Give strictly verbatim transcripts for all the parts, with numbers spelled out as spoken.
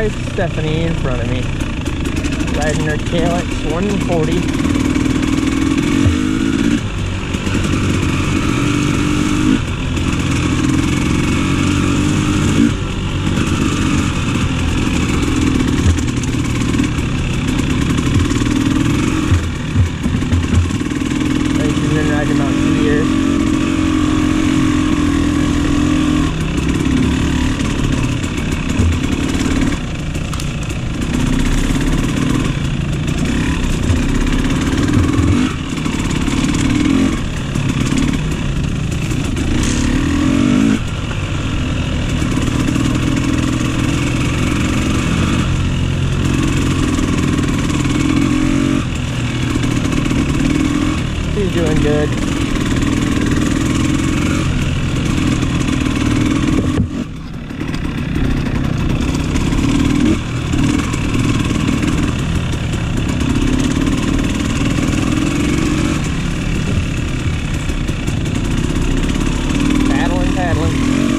wife Stephanie in front of me, riding her Kalex one forty. She's been riding about two years. She's doing good. Paddling, paddling.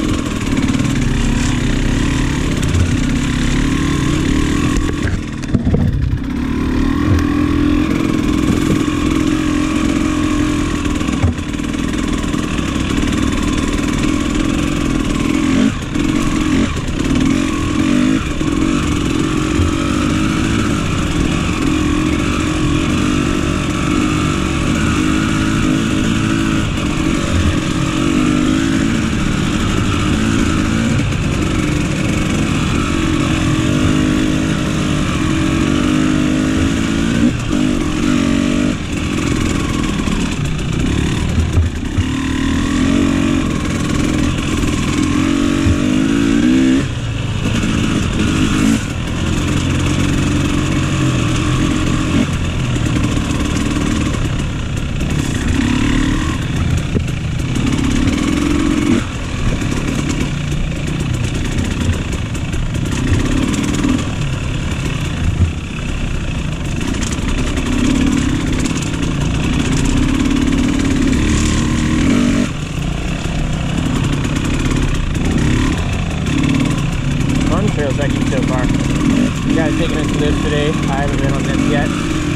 Trail section so far. You guys taking us to this today? I haven't been on this yet.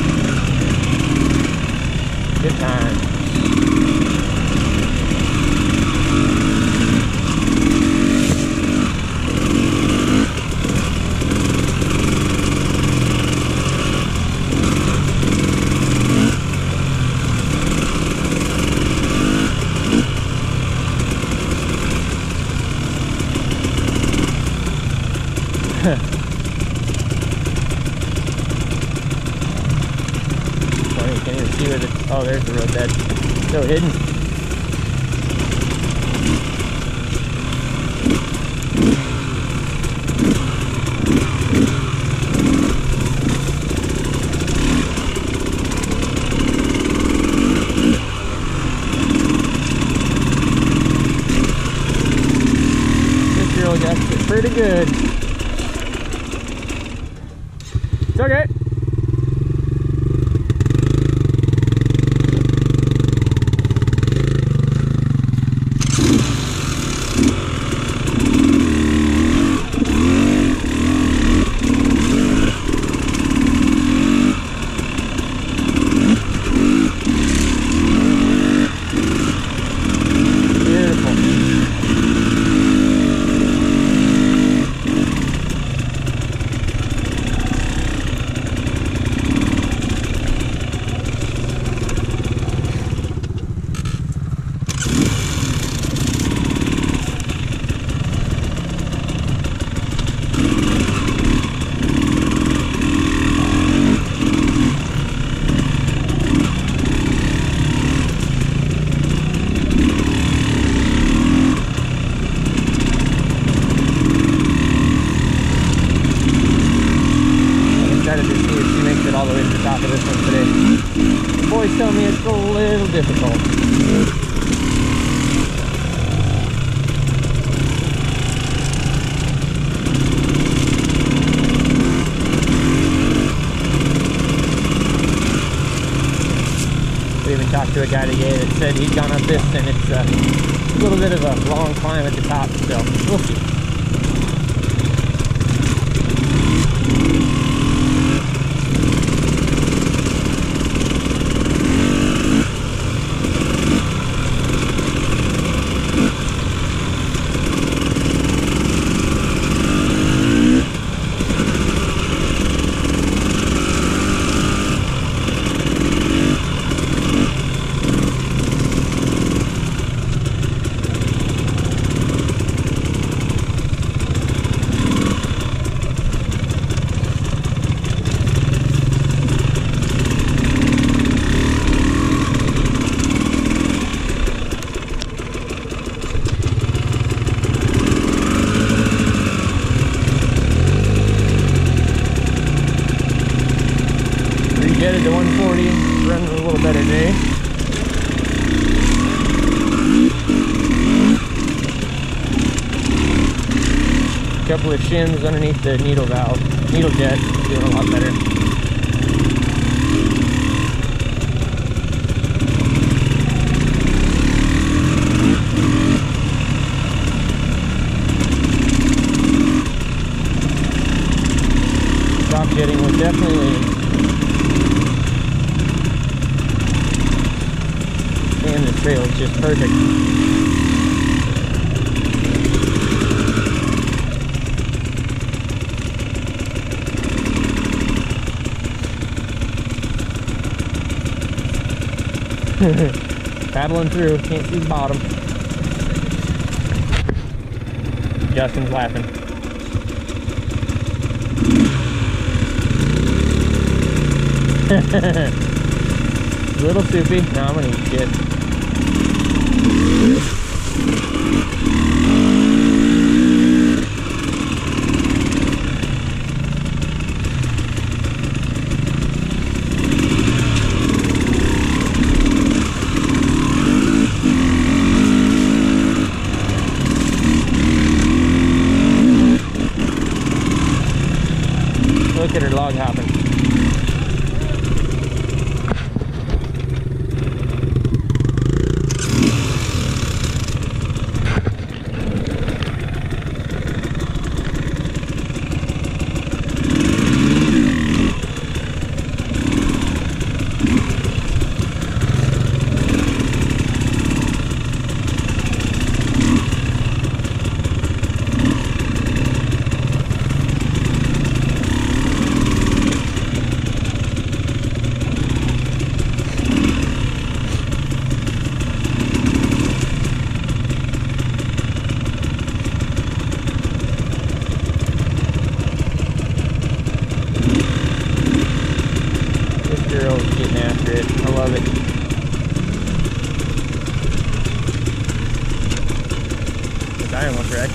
Good time. Funny, you can't even see where the, oh, there's the road bed. So hidden. This girl got it pretty good. It's okay. All the way to the top of this one today. The boys tell me it's a little difficult. We even talked to a guy today that said he'd gone up this and it's uh, a little bit of a long climb at the top, so we'll see. little better today. Couple of shims underneath the needle valve. Needle jet doing a lot better. Drop jetting was definitely lean. And the trail is just perfect. Paddling through, can't see the bottom. Justin's laughing. Little soupy. No, I'm gonna eat shit. Look at her log hopping. I love it. I almost wrecked.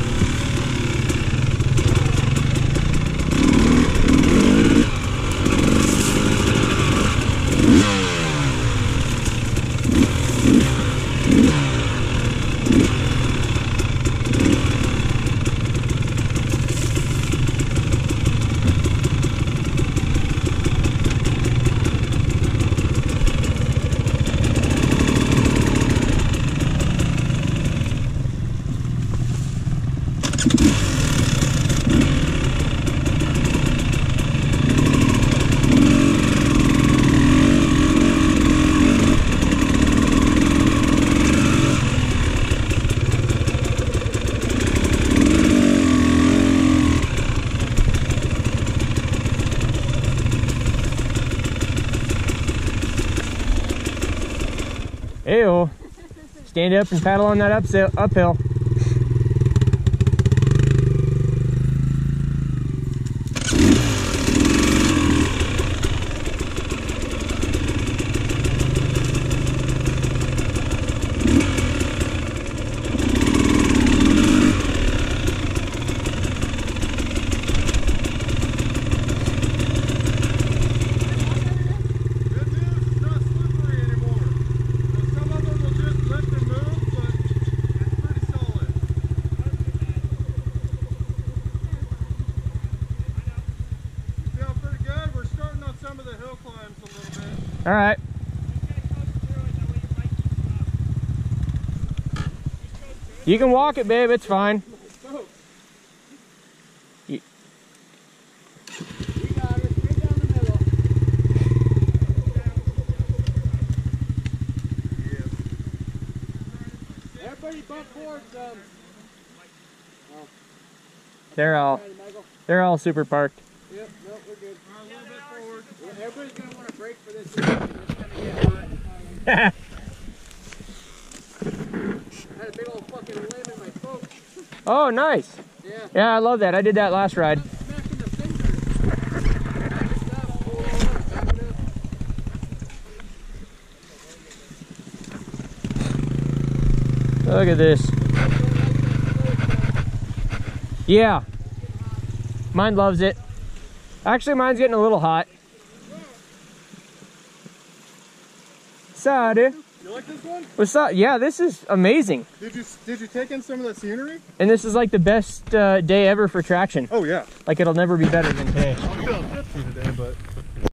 Ew. Stand up and paddle on that uphill. uphill. All right. You can walk it, babe. It's fine. You... We got her straight down the middle. Everybody bump forward some. Oh. They're all, they're all super parked. Yep, no, we're good. A little bit forward. Everybody's going to want to brake for this. It's going to get hot. I had a big old fucking limb in my spoke. Oh, nice. Yeah. Yeah, I love that. I did that last ride. Smacking the fingers. Back it up. Look at this. Yeah. Mine loves it. Actually, mine's getting a little hot. What's up, dude? You like this one? What's up? Yeah, this is amazing. Did you did you take in some of the scenery? And this is like the best uh, day ever for traction. Oh yeah. Like it'll never be better than today. I'm feeling tipsy today, but